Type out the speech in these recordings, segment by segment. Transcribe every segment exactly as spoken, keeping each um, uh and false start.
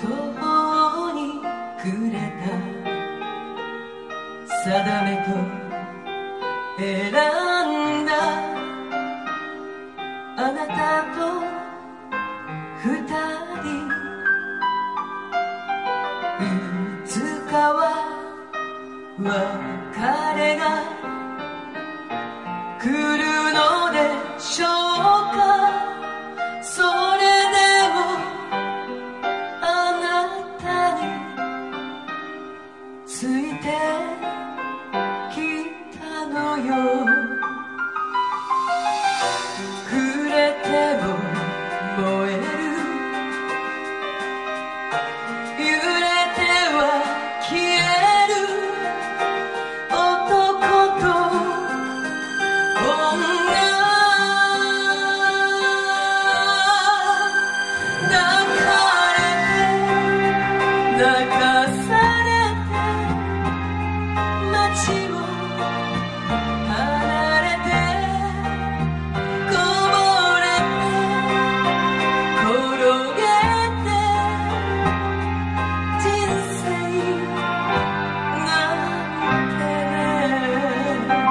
途にくれた定めと選んだあなたと二人いつかは別れが来るのでしょうか。それでもあなたについてきたのよ。暮れても燃える、揺れては消える男と女、抱かれて泣かされて街を離れてこぼれて転げて人生なんてね。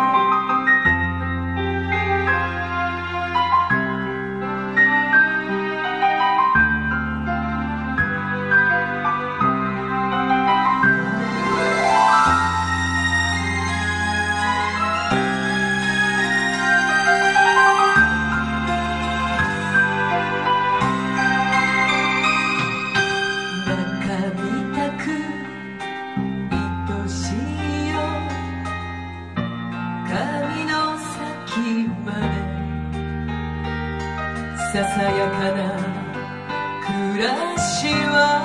中見たく愛しいよ、髪の先までささやかな暮らしは